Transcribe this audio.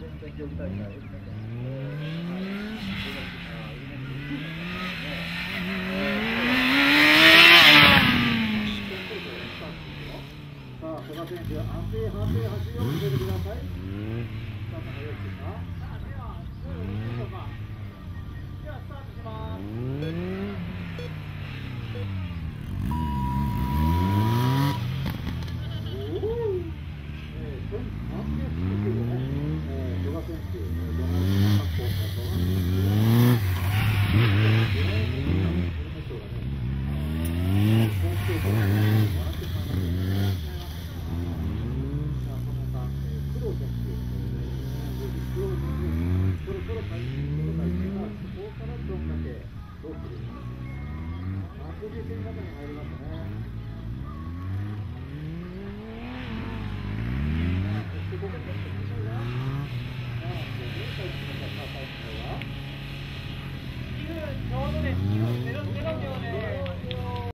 全然競技大会、はい、さあ、古賀選手、安定走りを見せてください。さあ、よろしいですか。では、よろしいでしょうか。では、スタートします。